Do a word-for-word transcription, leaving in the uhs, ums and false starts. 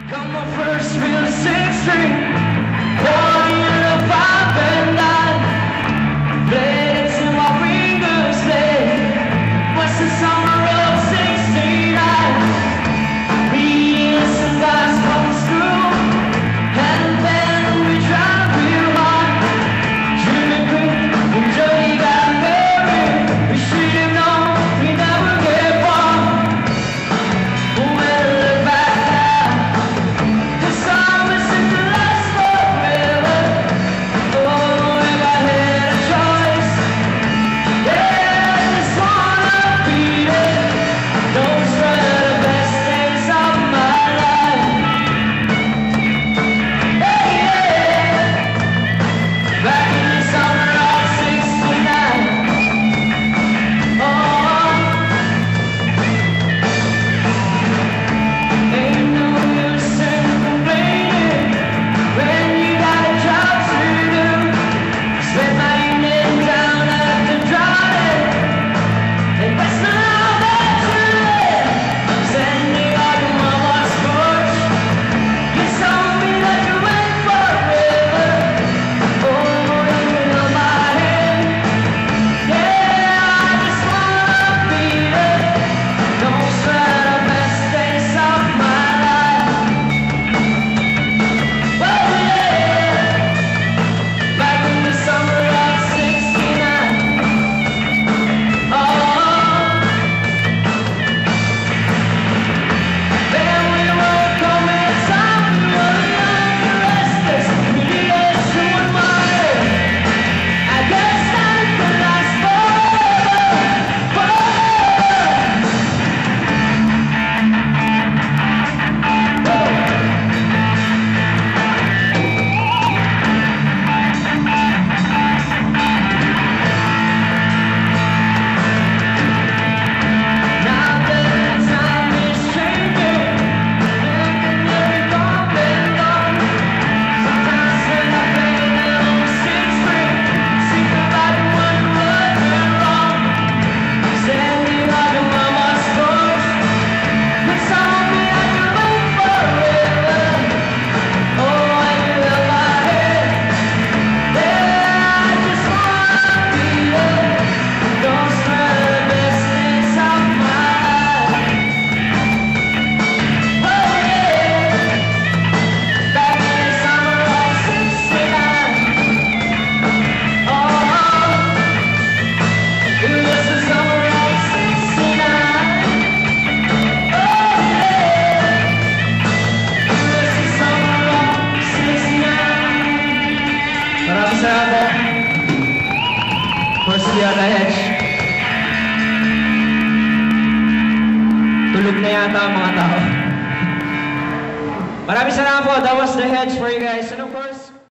Come on first, feel the sixth string. Party in the five and nine. Blades in my fingers, they was the summer of sixty-nine. Me and some guys come through, and then we tried real hard. Jimmy Green and Jody got married. We should have known we never get far. When I look back now, the summer seems to last forever. Oh, if I had a choice, yeah, I just wanna beat it. Those were the best days of my life. Hey, yeah, back in the summer of sixty-nine. Oh, ain't no use in complaining when you got a job to do. Spend my evening down at the drive, and that's now that you're there. Standing on your mama's porch, you told me that you went forever. Oh, you held my hand. Yeah, I just wanna beat it. Those were the best days of my life. Oh yeah, back in the summer of sixty-nine. Oh, then we were coming some really young and restless. We needed to admire. I guess that could last forever, forever. Now that time is changing, thinking every bump and bump. Sometimes when I play that old six string, think about the one who was wrong. Standing on your mama's porch, you told me I could wait forever. Oh, and you held my hand. Yeah, I just wanna beat it. Those were the best days of my life. Oh yeah, back in the summer of sixty-nine. Oh, it was the summer of sixty-nine. Oh yeah, it was the summer of sixty-nine. Maraming salamat po. First year na Hedge. Tulog na yata ang mga tao. Maraming salamat po. That was the Hedge for you guys. And of course,